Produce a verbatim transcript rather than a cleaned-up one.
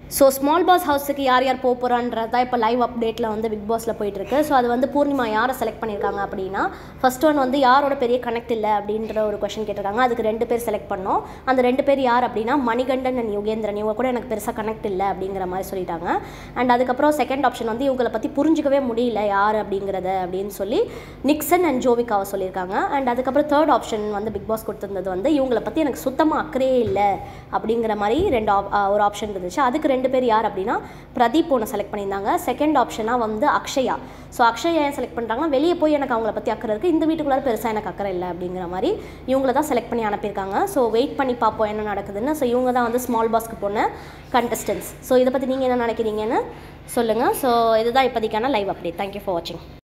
So small pass ஹவுஸுக்கு யார் யார் போக போகிறான்றது தான் இப்போ லைவ் அப்டேட்டில் வந்து பிக் பாஸில் போயிட்டுருக்கு. ஸோ அது வந்து பூர்ணிமா யாரை செலக்ட் பண்ணியிருக்காங்க அப்படின்னா, ஃபர்ஸ்ட் ஒன் வந்து யாரோட பெரிய கனெக்ட் இல்லை அப்படின்ற ஒரு கொஷின் கேட்டிருக்காங்க. அதுக்கு ரெண்டு பேர் செலக்ட் பண்ணோம். அந்த ரெண்டு பேர் யார் அப்படின்னா மணிகண்டன் அண்ட் யுகேந்திரன். இவங்க கூட எனக்கு பெருசாக கனெக்ட் இல்லை அப்படிங்கிற மாதிரி சொல்லிட்டாங்க. அண்ட் அதுக்கப்புறம் செகண்ட் ஆப்ஷன் வந்து இவங்களை பற்றி புரிஞ்சிக்கவே முடியல யார் அப்படிங்கிறத அப்படின்னு சொல்லி நிக்சன் அண்ட் ஜோவிகாவை சொல்லியிருக்காங்க. அண்ட் அதுக்கப்புறம் தேர்ட் ஆப்ஷன் வந்து பிக் பாஸ் கொடுத்துருந்தது வந்து இவங்களை பற்றி எனக்கு சுத்தமாக அக்கறையே இல்லை அப்படிங்கிற மாதிரி ரெண்டு ஒரு ஆப்ஷன் இருந்துச்சு. அதுக்கு ரெண்டு பேர் யார் அப்படின்னா பிரதீப் ஒன்று செலக்ட் பண்ணியிருந்தாங்க. செகண்ட் ஆப்ஷனாக வந்து அக்ஷயா. ஸோ அக்ஷயா ஏன் செலக்ட் பண்ணுறாங்கன்னா, வெளியே போய் எனக்கு அவங்கள பற்றி அக்கறை இருக்குது, இந்த வீட்டுக்குள்ளார பெருசாக எனக்கு அக்கறை இல்லை அப்படிங்கிற மாதிரி இவங்கள தான் செலக்ட் பண்ணி அனுப்பியிருக்காங்க. ஸோ வெயிட் பண்ணி பார்ப்போம் என்ன நடக்குதுன்னு. ஸோ இவங்க தான் வந்து ஸ்மால் பாஸ்க்கு போன கண்டஸ்டன்ஸ். ஸோ இதை பற்றி நீங்கள் என்ன நினைக்கிறீங்கன்னு சொல்லுங்கள். ஸோ இதுதான் இப்போதைக்கான லைவ் அப்டேட். தேங்க்யூ ஃபார் வாட்சிங்.